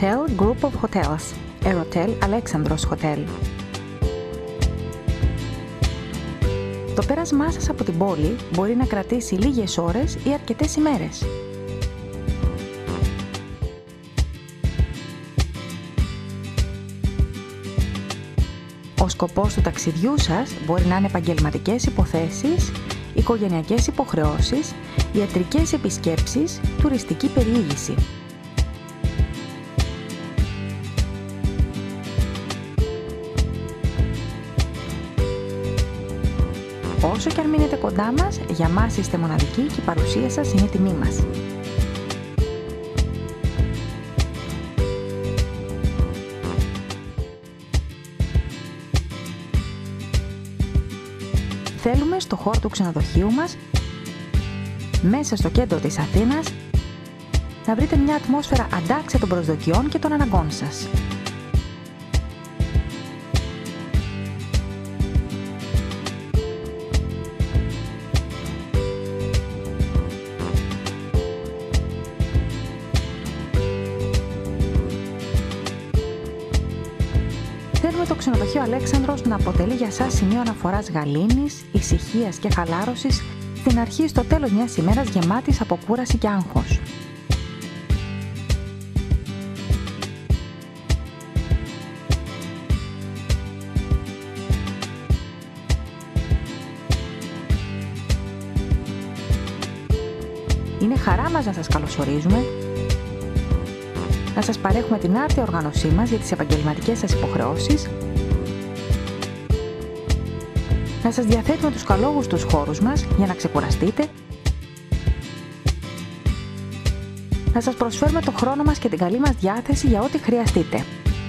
Erotel Group of Hotels, Erotel Alexandros Hotel. Το πέρασμά σας από την πόλη μπορεί να κρατήσει λίγες ώρες ή αρκετές ημέρες. Ο σκοπός του ταξιδιού σας μπορεί να είναι επαγγελματικές υποθέσεις, οικογενειακές υποχρεώσεις, ιατρικές επισκέψεις, τουριστική περιήγηση. Όσο και αν μείνετε κοντά μας, για μας είστε μοναδικοί και η παρουσία σας είναι τιμή μας. Θέλουμε στο χώρο του ξενοδοχείου μας, μέσα στο κέντρο της Αθήνας, να βρείτε μια ατμόσφαιρα αντάξια των προσδοκιών και των αναγκών σας. Θέλουμε το ξενοδοχείο Αλέξανδρος να αποτελεί για σας σημείο αναφοράς γαλήνης, ησυχίας και χαλάρωσης στην αρχή στο τέλος μιας ημέρας γεμάτης από κούραση και άγχος. Είναι χαρά μας να σας καλωσορίζουμε, να σας παρέχουμε την άρτια οργάνωσή μας για τις επαγγελματικές σας υποχρεώσεις, να σας διαθέτουμε τους καλόγουστους χώρους μας για να ξεκουραστείτε, να σας προσφέρουμε το χρόνο μας και την καλή μας διάθεση για ό,τι χρειαστείτε.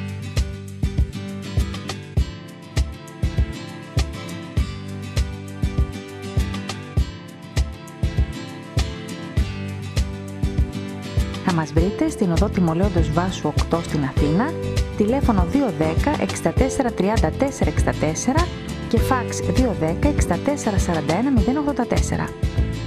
Θα μας βρείτε στην οδό Τιμολέοντος Βάσου 8 στην Αθήνα, τηλέφωνο 210 64 34 64 και φάξ 210 64 41 084.